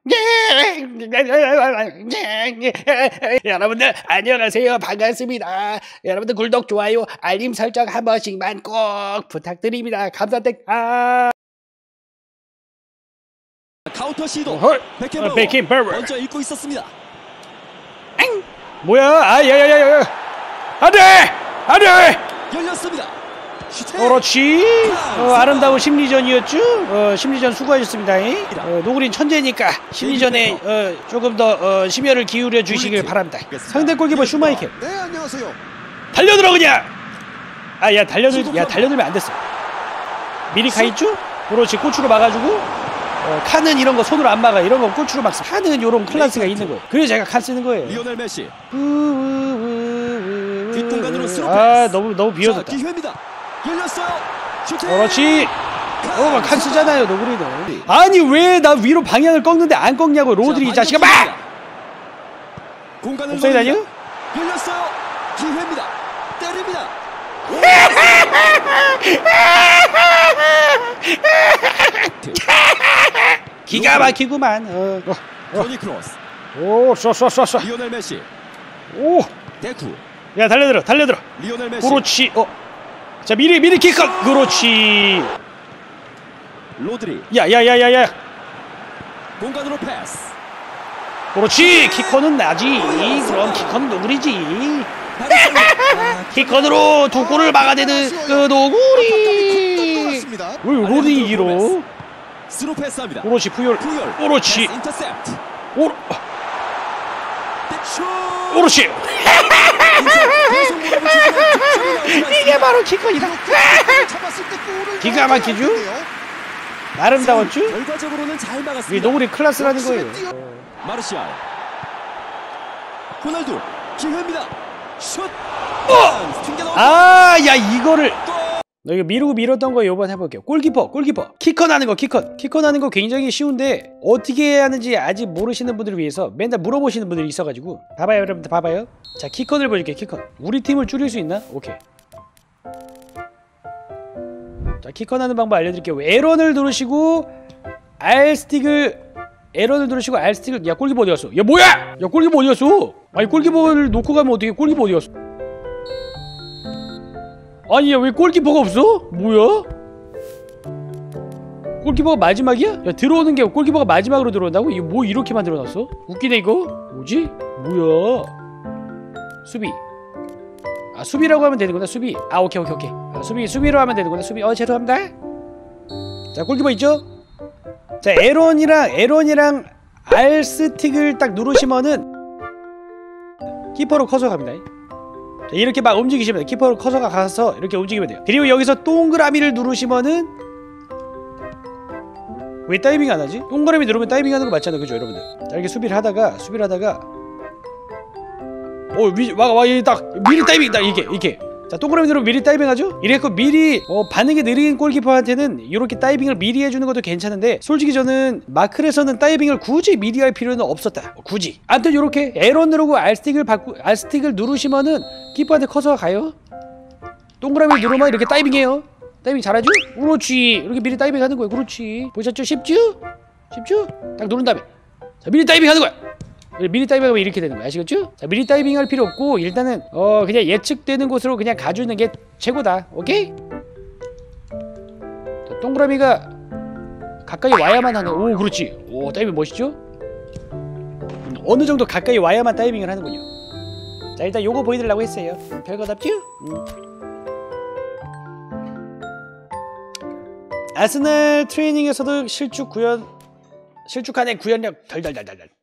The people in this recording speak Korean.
여러분들 안녕하세요. 반갑습니다. 여러분들 구독, 좋아요, 알림 설정 한 번씩만 꼭 부탁드립니다. 감사합니다. 카운터 시도. 베켄바워 먼저 읽고 있었습니다. 뭐야? 야야야야. 안돼! 안돼! 열렸습니다. 그렇지. 아름다운 심리전이었죠. 심리전 수고하셨습니다. 노구린 천재니까 심리전에 조금 더 심혈을 기울여 주시길 바랍니다. 상대 골키퍼 슈마이켈. 네, 안녕하세요. 달려들어 그냥. 야 달려들면 안 됐어. 미리 가 있죠? 그렇지. 꼬추로 막아주고. 칸은 이런 거 손으로 안 막아. 이런 거 꼬추로 막 칸은 이런 클래스가 있는 거예요. 그래서 제가 칸 쓰는 거예요. 리오넬 메시. 뒷공간으로 아 너무 비워졌다. 기회입니다. 열렸어요. 슈팅. 그렇지. 칸 쓰잖아요, 노구리는. 아니 왜 나 위로 방향을 꺾는데 안 꺾냐고, 로드리 이 자식아. 막! 공간을 옵사이드 아니야? 열렸어요. 기회입니다. 때립니다. 기가 막히구만. 토니 크로스. 오, 쏴. 리오넬 메시. 오. 데쿠. 야, 달려들어. 리오넬 메시. 그렇지. 자, 미리 킥컷. 그렇지. 로드리. 야. 공간으로 패스. 그렇지. 키커는 나지. 그럼 키커는 노구리지. 키커으로 두 골을 막아내는 노구리. 왜 로딩이 길어? 스루 패스합니다. 그렇지. 푸열. 그렇지. 인터셉트. 그렇지. 이게 바로 키커이다. 기가 막히죠? 아름다웠죠? 결과적으로는 잘 막았습니다. 이 노구리 클래스라는 거예요. 마르시알. 호날두. 기회입니다. 슛. 야 이거를 너 이거 밀었던 거 이번 해볼게요. 골키퍼 키커 나는 거 굉장히 쉬운데 어떻게 해야 하는지 아직 모르시는 분들을 위해서 맨날 물어보시는 분들이 있어가지고 봐봐요. 여러분들 봐봐요. 자, 키컨을 보여줄게요. 키컨 우리 팀을 줄일 수 있나? 오케이. 자, 키컨 하는 방법 알려드릴게요. L1을 누르시고 R스틱을 야, 골키퍼 어디 갔어? 야, 뭐야? 야, 골키퍼 어디 갔어? 아니, 골키퍼를 놓고 가면 어떻게? 골키퍼 어디 갔어? 아니, 야, 왜 골키퍼가 없어? 뭐야? 골키퍼가 마지막이야? 야, 들어오는 게 골키퍼가 마지막으로 들어온다고? 이거 뭐 이렇게 만들어놨어? 웃기네 이거? 뭐지? 뭐야? 수비. 수비라고 하면 되는구나. 수비. 오케이. 수비로 하면 되는구나. 수비. 죄송합니다. 자, 골키퍼 있죠? 자, L1이랑 R 스틱을 딱 누르시면은 키퍼로 커서 갑니다. 자, 이렇게 막 움직이시면 돼요. 키퍼로 커서가 가서 이렇게 움직이면 돼요. 그리고 여기서 동그라미를 누르시면은 왜 다이빙 안 하지? 동그라미 누르면 다이빙 하는 거 맞잖아요. 그죠, 여러분들? 자, 이렇게 수비를 하다가 여기 딱 미리 다이빙 딱 이렇게. 자, 동그라미 누르면 미리 다이빙 하죠? 이래서 미리 반응이 느린 골키퍼한테는 이렇게 다이빙을 미리 해주는 것도 괜찮은데, 솔직히 저는 마크에서는 다이빙을 굳이 미리 할 필요는 없었다. 굳이. 아무튼 요렇게 L1 누르고 R스틱을 누르시면은 키퍼한테 커서가 가요. 동그라미 누르면 이렇게 다이빙해요. 다이빙 잘하죠? 그렇지. 이렇게 미리 다이빙 하는 거예요. 그렇지. 보셨죠? 쉽죠? 딱 누른 다음에 자, 미리 다이빙 하는 거야. 미리 다이빙하면 이렇게 되는 거야. 아시겠죠? 자, 미리 다이빙 할 필요 없고 일단은 그냥 예측되는 곳으로 그냥 가주는 게 최고다. 오케이? 자, 동그라미가 가까이 와야만 하네. 오, 그렇지. 오, 다이빙 멋있죠? 어느 정도 가까이 와야만 다이빙을 하는군요. 자, 일단 요거 보여드리려고 했어요. 별거답죠? 아스날 트레이닝에서도 실축 안에 구현력 덜덜덜덜.